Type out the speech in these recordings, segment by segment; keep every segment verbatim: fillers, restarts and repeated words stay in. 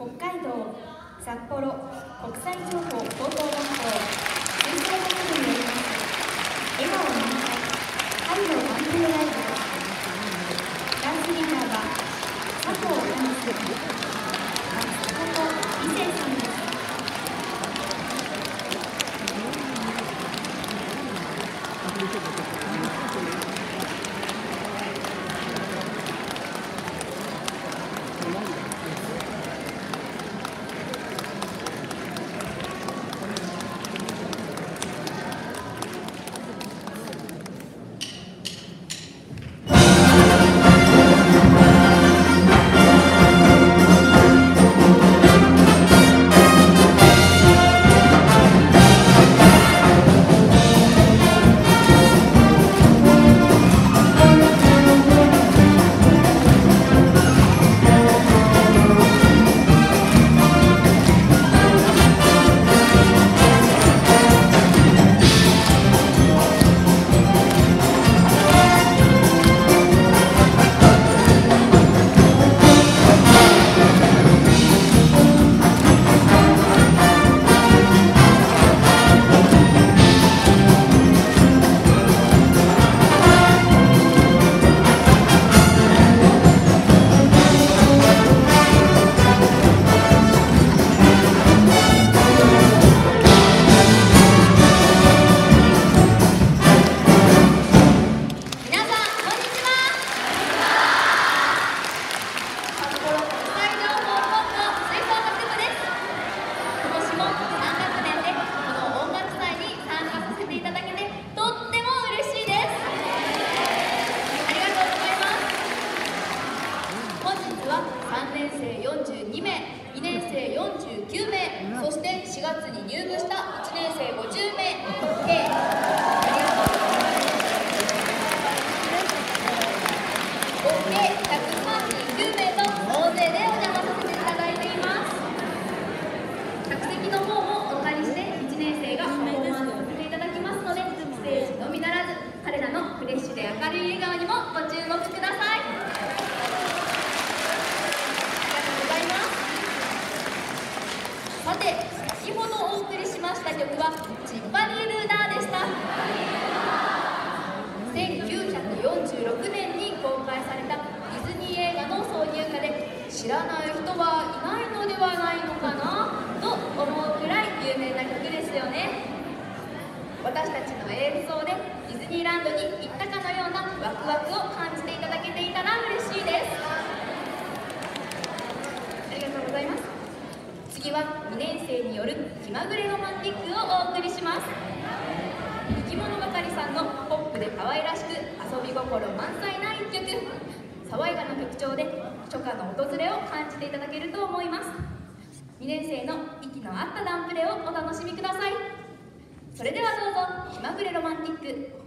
北海道札幌国際情報高等学校吹奏楽部によります笑顔満載春のワンデーライブ、ダンスリーダーは佐藤奈美さん、松本伊勢さんです。 知らない人はいないのではないのかなと思うくらい有名な曲ですよね。私たちの演奏でディズニーランドに行ったかのようなワクワクを感じていただけていたら嬉しいです。ありがとうございます。次はにねん生による気まぐれロマンティックをお送りします。生き物ばかりさんのポップで可愛らしく遊び心満載な一曲、爽やかな曲調で初夏の訪れを感じていただけると思います。にねん生の息の合ったダンプレをお楽しみください。それではどうぞ、気まぐれロマンティック。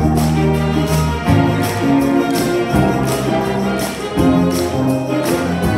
「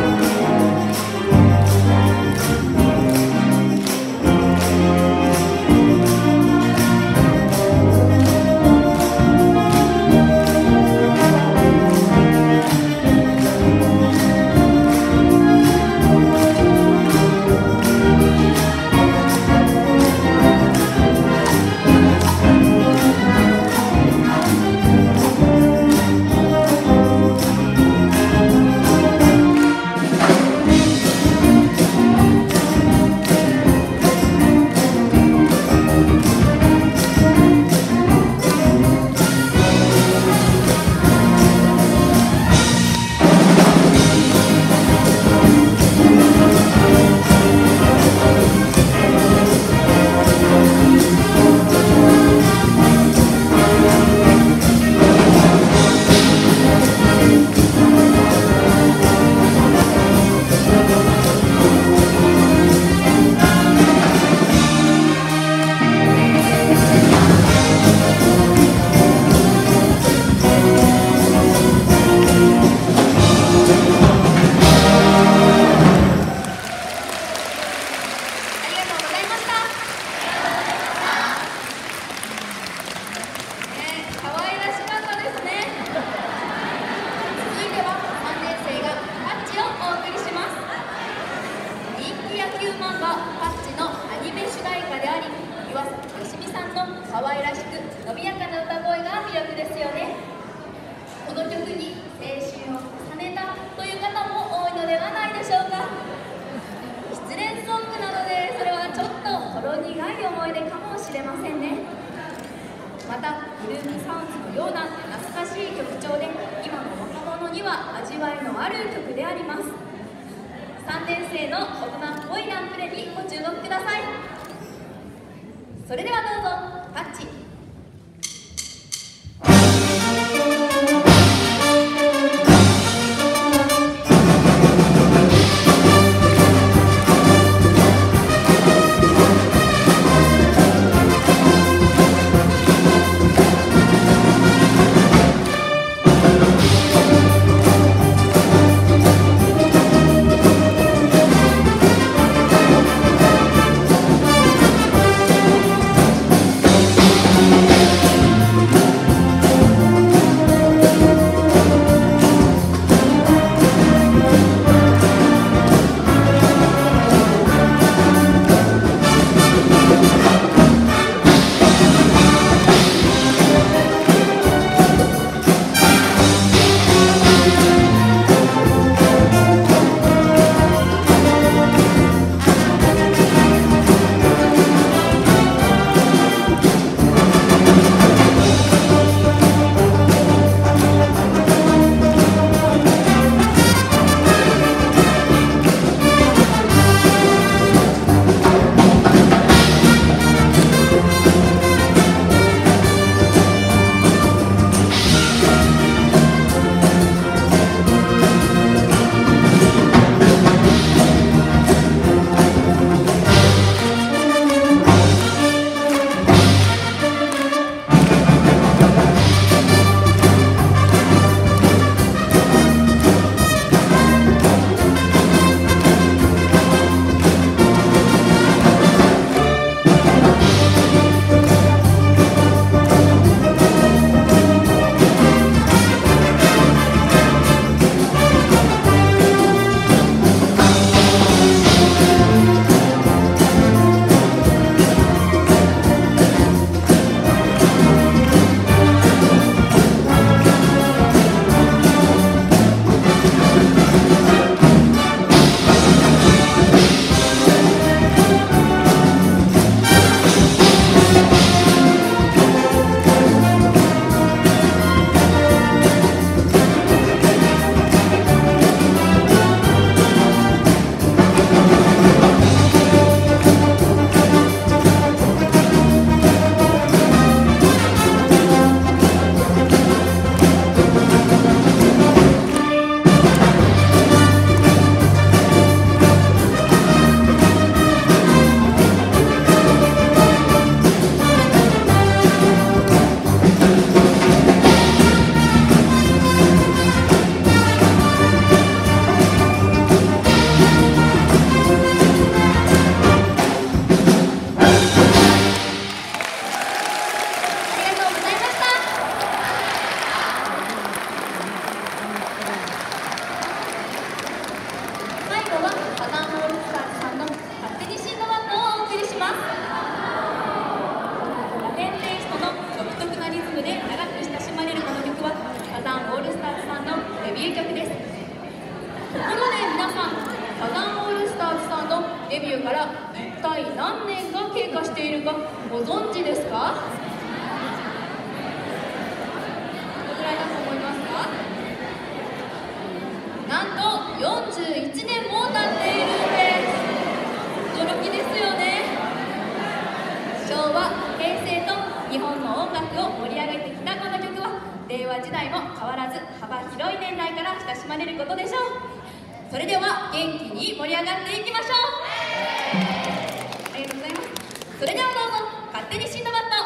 思い出かもしれませんね。またグループサウンズのような懐かしい曲調で今の若者には味わいのある曲であります。さんねん生の大人っぽいランプレにご注目ください。それではどうぞタッチ。デビューから一体何年が経過しているかご存知ですか？どのくらいだと思いますか？なんとよんじゅういちねんも経っているんです。驚きですよね。昭和、平成と日本の音楽を盛り上げてきたこの曲は令和時代も変わらず幅広い年代から親しまれることでしょう。それでは元気に盛り上がっていきましょう。ありがとうございます。それではどうぞ勝手にシンドバッド